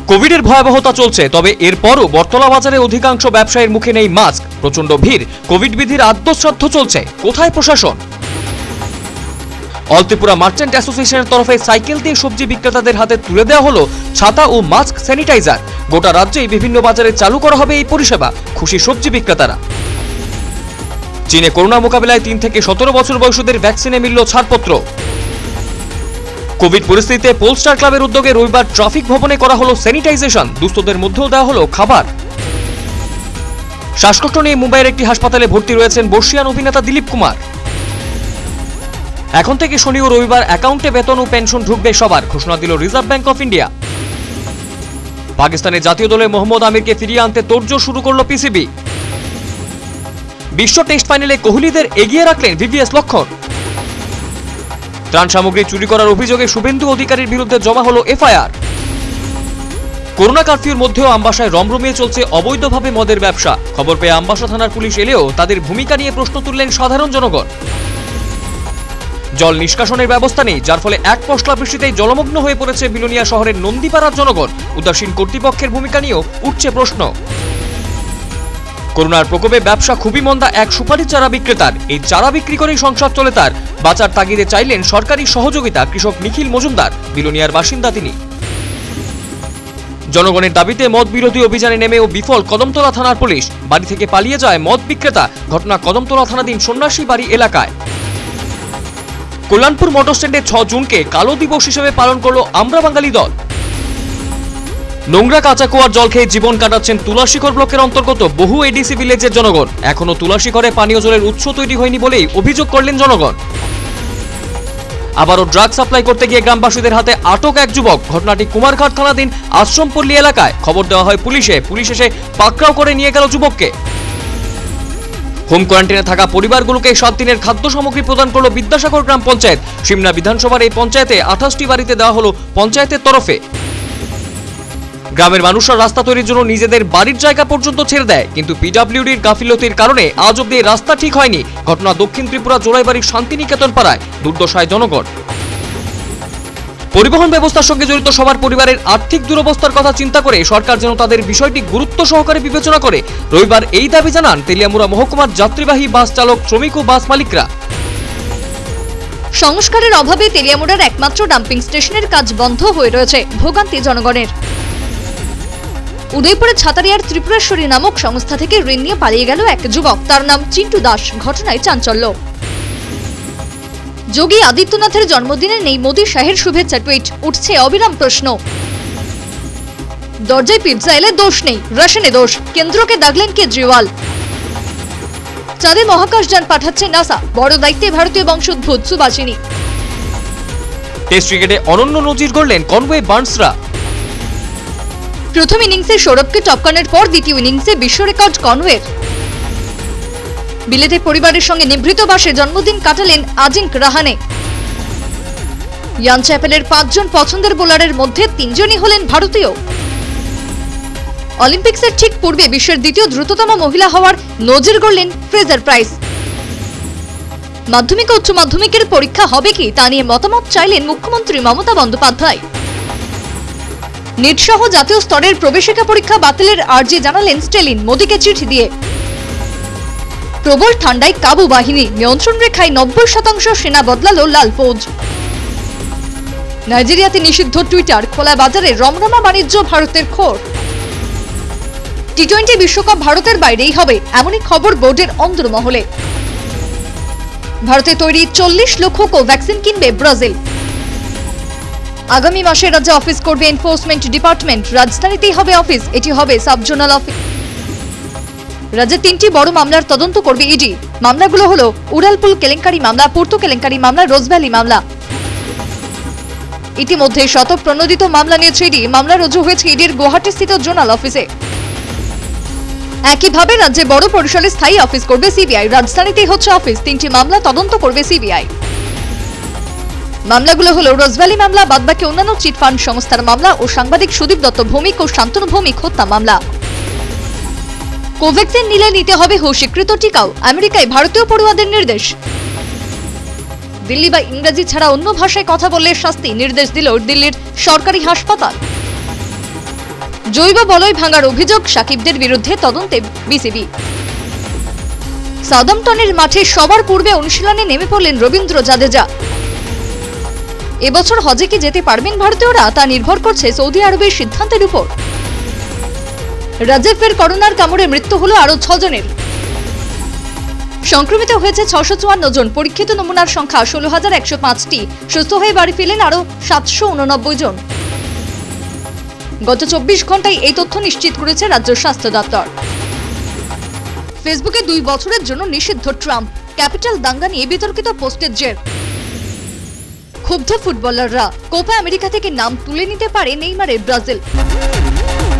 কোভিডের ভয়াবহতা চলছে, তবে এরপরও বটতলা বাজারে অধিকাংশ ব্যবসায়ীর মুখে নেই মাস্ক। প্রচন্ড ভিড়, কোভিড বিধির আদ্যশ্রাদ্ধ চলছে। কোথায় প্রশাসন? অলত্রিপুরা মার্চেন্ট অ্যাসোসিয়েশনের তরফে সাইকেল দিয়ে সবজি বিক্রেতাদের হাতে তুলে দেওয়া হলো ছাতা ও মাস্ক, স্যানিটাইজার। গোটা রাজ্যেই বিভিন্ন বাজারে চালু করা হবে এই পরিষেবা। খুশি সবজি বিক্রেতারা। চীনে করোনা মোকাবিলায় 3 থেকে 17 বছর বয়সীদের ভ্যাকসিনে মিলল ছাড়পত্র। কোভিড পরিস্থিতিতে পোলস্টার ক্লাবের উদ্যোগে রবিবার ট্রাফিক ভবনে করা হলো স্যানিটাইজেশন। দুস্থদের মধ্যেও দেওয়া হলো খাবার। শ্বাসকষ্ট নিয়ে মুম্বাইয়ের একটি হাসপাতালে ভর্তি রয়েছেন বর্ষিয়ান অভিনেতা দিলীপ কুমার। এখন থেকে শনি ও রবিবার অ্যাকাউন্টে বেতন ও পেনশন ঢুকবে সবার, ঘোষণা দিল রিজার্ভ ব্যাংক অফ ইন্ডিয়া। পাকিস্তানের জাতীয় দলে মোহাম্মদ আমিরকে ফিরিয়ে আনতে তোড়জোড় শুরু করল পিসিবি। বিশ্ব টেস্ট ফাইনালে কোহলিদের এগিয়ে রাখলেন ভিভিএস লক্ষ্মণ। ত্রাণ সামগ্রী চুরি করার অভিযোগে শুভেন্দু অধিকারীর বিরুদ্ধে জমা হলো এফআইআর। করোনা কারফিউর মধ্যেও আমবাসায় রমরমিয়ে চলছে অবৈধভাবে মদের ব্যবসা। খবর পেয়ে আমবাসা থানার পুলিশ এলেও তাদের ভূমিকা নিয়ে প্রশ্ন তুললেন সাধারণ জনগণ। জল নিষ্কাশনের ব্যবস্থা নেই, যার ফলে এক পশলা বৃষ্টিতেই জলমগ্ন হয়ে পড়েছে বিলোনিয়া শহরের নন্দীপাড়ার জনগণ। উদাসীন কর্তৃপক্ষের ভূমিকা নিয়েও উঠছে প্রশ্ন। করোনার প্রকোপে ব্যবসা খুবই মন্দা এক সুপারি চারা বিক্রেতার। এই চারা বিক্রি করেই সংসার চলে তার। বাঁচার তাগিদে চাইলেন সরকারি সহযোগিতা কৃষক নিখিল মজুমদার। বিলোনিয়ার বাসিন্দা তিনি। জনগণের দাবিতে মদ বিরোধী অভিযানে নেমেও বিফল কদমতলা থানার পুলিশ। বাড়ি থেকে পালিয়ে যায় মদ বিক্রেতা। ঘটনা কদমতলা থানাধীন সন্ন্যাসী বাড়ি এলাকায়। কল্যাণপুর মোটর স্ট্যান্ডে 6 জুনকে কালো দিবস হিসেবে পালন করলো আমরা বাঙালি দল। নোংরা কাঁচা কুয়ার জল খেয়ে জীবন কাটাচ্ছেন তুলাশিখর ব্লকের অন্তর্গত বহু এডিসি ভিলেজের জনগণ। এখনো তুলাশিখরে পানীয় জলের উৎস তৈরি হয়নি বলেই অভিযোগ করলেন জনগণ। আবারও ড্রাগ সাপ্লাই করতে গিয়ে গ্রামবাসীদের হাতে আটক এক যুবক। ঘটনাটি কুমারঘাট থানাধীন আশ্রমপল্লী এলাকায়। খবর দেওয়া হয় পুলিশে। পুলিশ এসে পাকড়াও করে নিয়ে গেল যুবককে। হোম কোয়ারেন্টাইনে থাকা পরিবারগুলোকে 7 দিনের খাদ্য সামগ্রী প্রদান করল বিদ্যাসাগর গ্রাম পঞ্চায়েত। সিমনা বিধানসভার এই পঞ্চায়েতে 28টি বাড়িতে দেওয়া হলো পঞ্চায়েতের তরফে। গ্রামের মানুষরা রাস্তা তৈরির জন্য নিজেদের বাড়ির জায়গা পর্যন্ত ছেড়ে দেয়, কিন্তু পিডব্লিউডির গাফিলতির কারণে আজ অব্দি রাস্তা ঠিক হয়নি। ঘটনা দক্ষিণ ত্রিপুরা জোড়াইবাড়ির শান্তিনিকেতন পাড়ায়। দুর্দশায় জনগণ। পরিবহন ব্যবস্থার সঙ্গে জড়িত সবার পরিবারের আর্থিক দুরবস্থার কথা চিন্তা করে সরকার যেন তাদের বিষয়টি গুরুত্ব সহকারে বিবেচনা করে। রবিবার এই দাবি জানান তেলিয়ামুড়া মহকুমার যাত্রীবাহী বাস চালক, শ্রমিক ও বাস মালিকরা। সংস্কারের অভাবে তেলিয়ামুড়ার একমাত্র ডাম্পিং স্টেশনের কাজ বন্ধ হয়ে রয়েছে। ভোগান্তি জনগণের। উদয়পুরের ছাতারিয়ার ত্রিপুরেশ্বরী নামক সংস্থা থেকে ঋণ নিয়ে পালিয়ে গেল এক যুবক। তার নাম চিন্টু দাস। ঘটনায় চাঞ্চল্য। যোগী আদিত্যনাথের জন্মদিনে নেই মোদী শাহের শুভেচ্ছা টুইট। উঠছে অবিরাম প্রশ্ন। দরজায় পিৎজা এলে দোষ নেই, রেশনে দোষ। কেন্দ্রকে দাগলেন কেজরিওয়াল। চাঁদে মহাকাশযান পাঠাচ্ছে নাসা। বড় দায়িত্বে ভারতীয় বংশোদ্ভূত সুভাষিনী। টেস্ট ক্রিকেটে অনন্য নজির গড়লেন কনওয়ে বার্নসরা। প্রথম ইনিংসে সৌরভকে টপকানোর পর দ্বিতীয় ইনিংসে বিশ্ব রেকর্ড কনওয়ের। বিলেতে পরিবারের সঙ্গে নিভৃত বাসে জন্মদিন কাটালেন আজিঙ্ক রাহানে। ইয়ান চ্যাপেলের 5 জন পছন্দের বোলারের মধ্যে 3 জনই হলেন ভারতীয়। অলিম্পিক্সের ঠিক পূর্বে বিশ্বের দ্বিতীয় দ্রুততম মহিলা হওয়ার নজির গড়লেন ফ্রেজার প্রাইস। মাধ্যমিক ও উচ্চ মাধ্যমিকের পরীক্ষা হবে কি তা নিয়ে মতামত চাইলেন মুখ্যমন্ত্রী মমতা বন্দ্যোপাধ্যায়। নিট সহ জাতীয় স্তরের প্রবেশিকা পরীক্ষা বাতিলের আর্জি জানালেন স্টেলিন মোদীকে চিঠি দিয়ে। প্রবল ঠান্ডায় কাবু বাহিনী। নিয়ন্ত্রণ রেখায় 90% সেনা বদলালো লাল ফৌজ। নাইজেরিয়াতে নিষিদ্ধ টুইটার। খোলা বাজারে রমরমা বাণিজ্য ভারতের খোর। টি-20 বিশ্বকাপ ভারতের বাইরেই হবে, এমনই খবর বোর্ডের অন্দরমহলে। ভারতে তৈরি 40 লক্ষ কোভ্যাক্সিন কিনবে ব্রাজিল। আগামী মাসে রাজ্যে অফিস করবে এনফোর্সমেন্ট ডিপার্টমেন্ট। রাজধানীতেই হবে অফিস। এটি হবে সাব জোনাল অফিস। রাজ্যে 3টি বড় মামলার তদন্ত করবে ইডি। মামলাগুলো হলো উড়ালপুল কেলেঙ্কারি মামলা, পূর্ত কেলেঙ্কারি মামলা, রোজভ্যালি মামলা। ইতিমধ্যে শতপ্রণোদিত মামলা নিয়েছে ইডি। মামলা রুজু হয়েছে ইডির গুয়াহাটিস্থিত জোনাল অফিসে। একইভাবে রাজ্যে বড় পরিসরে স্থায়ী অফিস করবে সিবিআই। রাজধানীতেই হচ্ছে অফিস। 3টি মামলা তদন্ত করবে সিবিআই। মামলাগুলো হলো রোজভ্যালি মামলা, বাদবাকি অন্যান্য চিটফান্ড সংস্থার মামলা ও সাংবাদিক সুদীপ দত্ত ভৌমিক ও শান্তনু ভৌমিক হত্যা মামলা। কোভ্যাক্সিন নিলে নিতে হবে স্বীকৃত টিকাও। আমেরিকায় ভারতীয় পড়ুয়াদের নির্দেশ। দিল্লি বা ইংরেজি ছাড়া অন্য ভাষায় কথা বললে শাস্তি, নির্দেশ দিল দিল্লির সরকারি হাসপাতাল। জৈব বলয় ভাঙার অভিযোগ সাকিবদের বিরুদ্ধে তদন্তে বিসিবি। সাউদাম্পটনের মাঠে সবার পূর্বে অনুশীলনে নেমে পড়লেন রবীন্দ্র জাদেজা। এবছর হজে কি যেতে পারবেন ভারতীয়রা, তা নির্ভর করছে সৌদি আরবের সিদ্ধান্তের উপর। রাজ্যে ফের করোনার কামড়ে মৃত্যু হলো আরো 6 জনের। সংক্রমিত হয়েছে 654 জন। পরীক্ষিত নমুনার সংখ্যা 16,105টি। সুস্থ হয়ে বাড়ি ফিরলেন আরো 789 জন। গত 24 ঘন্টায় এই তথ্য নিশ্চিত করেছে রাজ্য স্বাস্থ্য দপ্তর। ফেসবুকে 2 বছরের জন্য নিষিদ্ধ ট্রাম্প। ক্যাপিটাল দাঙ্গা নিয়ে বিতর্কিত পোস্টের জের। ক্ষুব্ধ ফুটবলাররা। কোপা আমেরিকা থেকে নাম তুলে নিতে পারে নেইমারের ব্রাজিল।